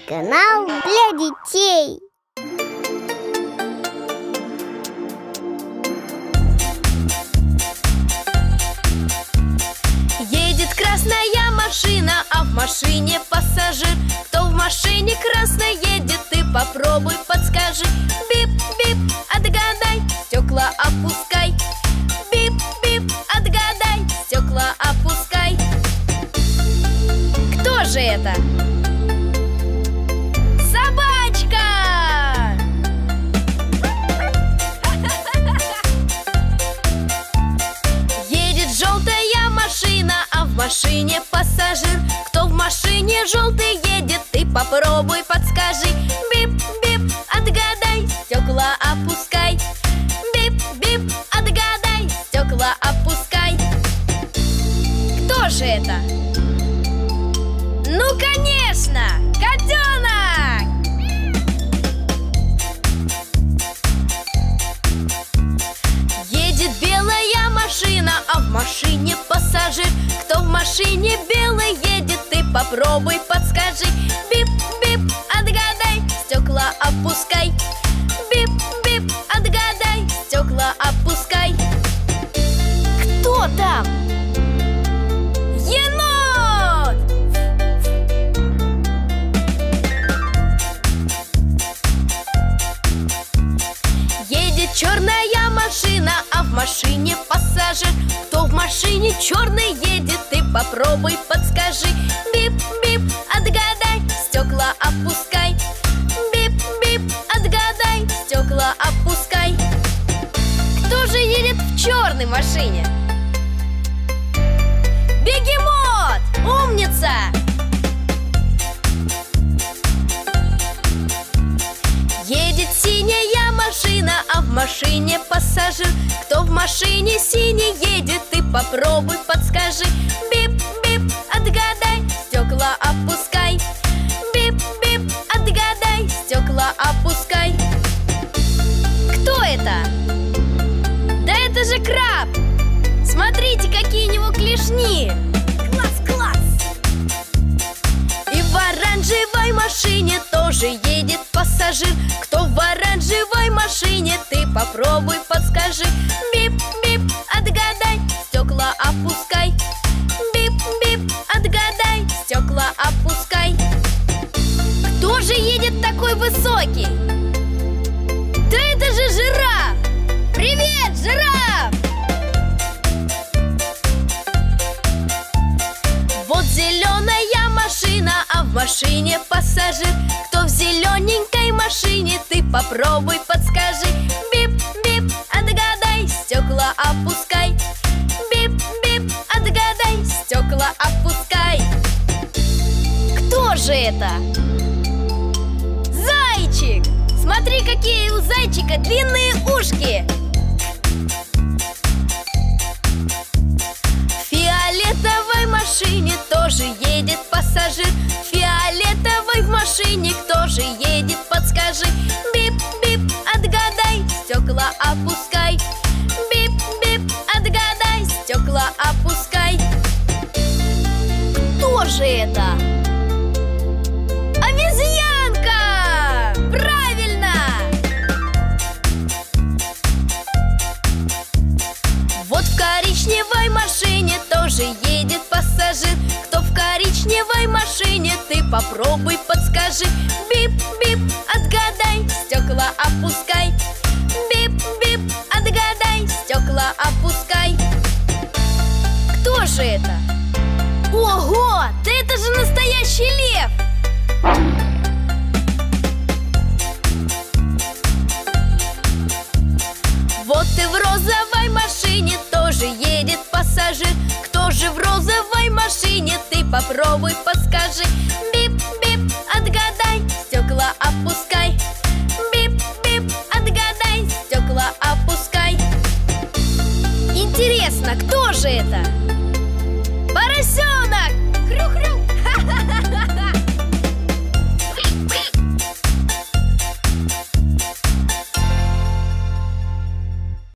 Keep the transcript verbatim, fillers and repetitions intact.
канал для детей. Едет красная машина, а в машине пассажир. Кто в машине красной едет, ты попробуй подскажи. Бип-бип, отгадай, стекла опускай. Бип-бип, отгадай, стекла опускай. Кто же это? Собачка! Едет желтая машина, а в машине пассажир. Кто в машине желтый едет, ты попробуй подскажи. Бип-бип, отгадай, стекла опускай. Бип-бип, отгадай, стекла опускай. Кто же это? Ну, конечно, котенок! Едет белая машина, а в машине пассажир. Кто в машине белый едет, ты попробуй подскажи. Бип-бип, отгадай, стекла опускай. Бип-бип, отгадай, стекла опускай. Кто там? Енот! Едет черная машина, а в машине пассажир. Кто в машине черный едет, ты попробуй подскажи. Бип-бип, отгадай, стекла опускай. Бип-бип, отгадай, стекла опускай. Кто же едет в черной машине? Бегемот! Умница! Едет синяя машина, а в машине пассажир. Кто в машине синий едет, ты попробуй подскажи. Бип-бип, отгадай, стекла опускай. Бип-бип, отгадай, стекла опускай. Кто это? Да это же краб! Смотрите, какие у него клешни! Класс-класс! И в оранжевой машине тоже едет пассажир. Кто в оранжевой машине, ты попробуй подскажи. Бип-бип, отгадай, стекла опускай. Бип-бип, отгадай, стекла опускай. Кто же едет такой высокий? Да это же жираф! Привет, жираф! Вот зеленая машина, а в машине пассажир. Кто в зелененькой машине, ты попробуй подскажи. Бип-бип, отгадай, стекла опускай. Бип-бип, отгадай, стекла опускай. Кто же это? Зайчик! Смотри, какие у зайчика длинные ушки! В фиолетовой машине тоже едет пассажир. В фиолетовой в машине кто же едет, подскажи. Бип-бип, отгадай, стекла опускай. Бип-бип, отгадай, стекла опускай. Кто же это? Обезьянка! Правильно! Вот в коричневой машине тоже едет пассажир. Кто в коричневой машине, ты попробуй подскажи. Бип-бип, отгадай, стекла опускай. Бип-бип, отгадай, стекла опускай. Кто же это? Ого! Да это же настоящий лев! Вот и в розовой машине тоже едет пассажир. Кто же в розовой машине, ты попробуй подскажи. Бип-бип, отгадай, стекла опускай. Бип-бип, отгадай, стекла опускай. Интересно, кто же это?